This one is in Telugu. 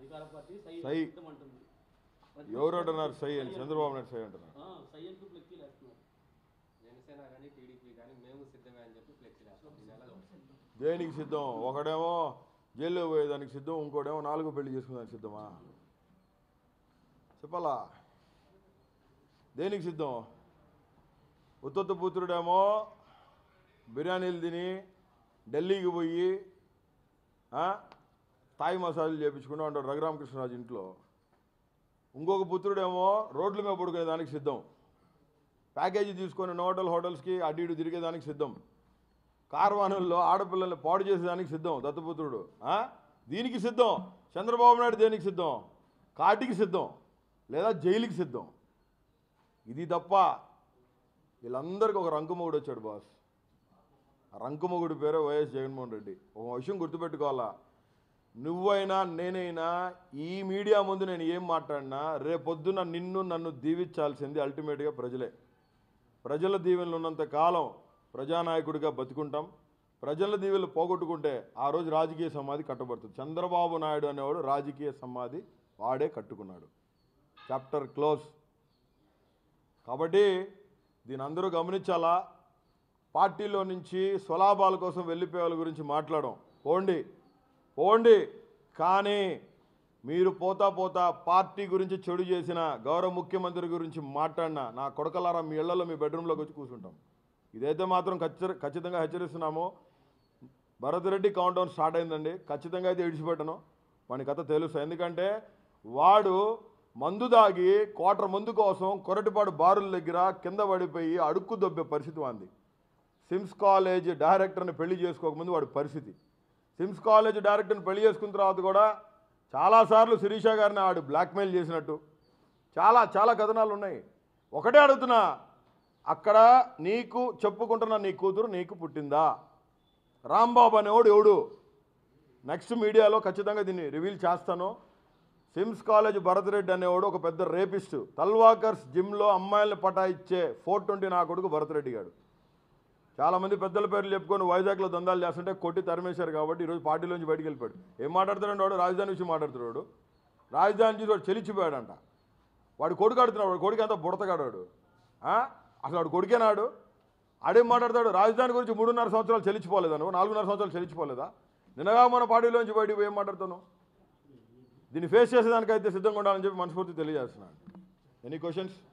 అధికార పార్టీ సై అంటుంది. ఎవరు అంటున్నారు సై అని? చంద్రబాబు నాయుడు సై అంటున్నారు. సై అంటూ ఫ్లెక్సీలు వేస్తున్నారు. జనసేన కానీ టీడీపీ కానీ మేము సిద్ధమే అని చెప్పి ఫ్లెక్సీలు వేస్తాం. దేనికి సిద్ధం? ఒకడేమో జైల్లో పోయేదానికి సిద్ధం, ఇంకోటేమో 4 పెళ్లి చేసుకునేదానికి సిద్ధమా? చెప్పాలా? దేనికి సిద్ధం? ఉత్తత్త పుత్రుడేమో బిర్యానీలు తిని ఢిల్లీకి పోయి తాయి మసాజులు చేయించుకుంటూ ఉంటాడు రఘురామకృష్ణరాజు ఇంట్లో. ఇంకొక పుత్రుడేమో రోడ్ల మీద పడుకునేదానికి సిద్ధం, ప్యాకేజీ తీసుకొని హోటల్స్కి అటు ఇటు తిరిగేదానికి సిద్ధం, కార్వానుల్లో ఆడపిల్లల్ని పాడు చేసేదానికి సిద్ధం దత్తపుత్రుడు. దీనికి సిద్ధం. చంద్రబాబు నాయుడు దేనికి సిద్ధం? కాటికి సిద్ధం లేదా జైలుకి సిద్ధం. ఇది తప్ప వీళ్ళందరికీ ఒక రంకుమొగుడు వచ్చాడు బాస్. ఆ రంకుమొగుడు పేరే వైఎస్ జగన్మోహన్ రెడ్డి. ఒక విషయం గుర్తుపెట్టుకోవాలా, నువ్వైనా నేనైనా ఈ మీడియా ముందు నేను ఏం మాట్లాడినా రేపొద్దున నన్ను దీవించాల్సింది అల్టిమేట్గా ప్రజలే. ప్రజల దీవెనలు ఉన్నంత కాలం ప్రజానాయకుడిగా బతుకుంటాం. ప్రజల దీవెనలు పోగొట్టుకుంటే ఆ రోజు రాజకీయ సమాధి కట్టబడుతుంది. చంద్రబాబు నాయుడు అనేవాడు రాజకీయ సమాధి వాడే కట్టుకున్నాడు. Chapter close. కాబట్టి దీని అందరూ గమనించాలా. పార్టీలో నుంచి స్వలాభాల కోసం వెళ్ళిపోయే వాళ్ళ గురించి మాట్లాడడం పోండి, కానీ మీరు పోతా పార్టీ గురించి చెడు చేసిన గౌరవ ముఖ్యమంత్రి గురించి మాట్లాడినా నా కొడకలారా మీ ఇళ్లలో మీ బెడ్రూమ్లోకి వచ్చి కూర్చుంటాం. ఇదైతే మాత్రం ఖచ్చితంగా హెచ్చరిస్తున్నాము. Bharath Reddy count down start అయిందండి. ఖచ్చితంగా అయితే విడిచిపెట్టను, మన కథ తెలుసు. ఎందుకంటే వాడు మందు దాగి క్వార్టర్ మందు కోసం కొరటిపాడు బారుల దగ్గర కింద పడిపోయి అడుక్కు దొబ్బే పరిస్థితి వాంది. సిమ్స్ కాలేజ్ డైరెక్టర్ని పెళ్లి చేసుకోకముందు వాడి పరిస్థితి. సిమ్స్ కాలేజ్ డైరెక్టర్ని పెళ్లి చేసుకున్న తర్వాత కూడా చాలాసార్లు శిరీష గారిని ఆడు బ్లాక్మెయిల్ చేసినట్టు చాలా కథనాలు ఉన్నాయి. ఒకటే అడుగుతున్నా, అక్కడ నీకు చెప్పుకుంటున్న నీ కూతురు నీకు పుట్టిందా? రాంబాబు అనేవాడు ఎవడు? నెక్స్ట్ మీడియాలో ఖచ్చితంగా దీన్ని రివీల్ చేస్తాను. సిమ్స్ కాలేజ్ భరత్ రెడ్డి అనేవాడు ఒక పెద్ద రేపిస్టు. తల్వాకర్స్ జిమ్లో అమ్మాయిల్ని పటాయిచ్చే 420 నా కొడుకు భరత్ రెడ్డి గారు. చాలామంది పెద్దల పేర్లు చెప్పుకొని వైజాగ్లో దందాలు చేస్తుంటే కొట్టి తరిమేశారు కాబట్టి ఈరోజు పార్టీలోంచి బయటికి వెళ్ళిపోయాడు. ఏం మాట్లాడుతున్నాడు వాడు? రాజధాని విషయం మాట్లాడుతున్నాడు. రాజధాని చూసి వాడు చెలిచిపోయాడంట. వాడు కొడుకు ఆడుతున్నాడు. వాడు కొడుకు అంతా బుడతగాడు వాడు. అసలు వాడు కొడుకేనాడు? ఆడేం మాట్లాడతాడు? రాజధాని గురించి 3.5 సంవత్సరాలు చెలిచిపోలేదా? నువ్వు 4.5 సంవత్సరాలు చెలిచిపోలేదా? నిన్నగా మన పార్టీలోంచి బయటికి ఏం మాట్లాడుతాను? దీన్ని ఫేస్ చేసేదానికైతే సిద్ధంగా ఉండాలని చెప్పి మనస్ఫూర్తి తెలియజేస్తున్నాను. Any questions?